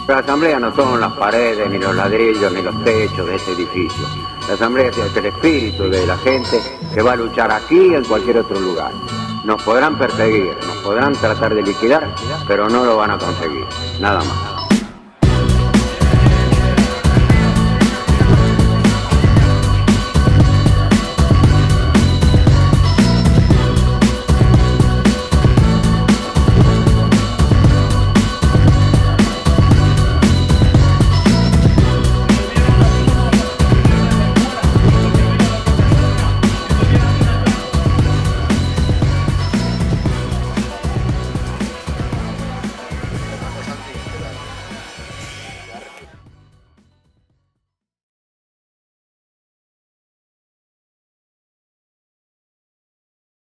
La asamblea no son las paredes, ni los ladrillos, ni los techos de este edificio. La asamblea es el espíritu de la gente que va a luchar aquí y en cualquier otro lugar. Nos podrán perseguir, nos podrán tratar de liquidar, pero no lo van a conseguir. Nada más.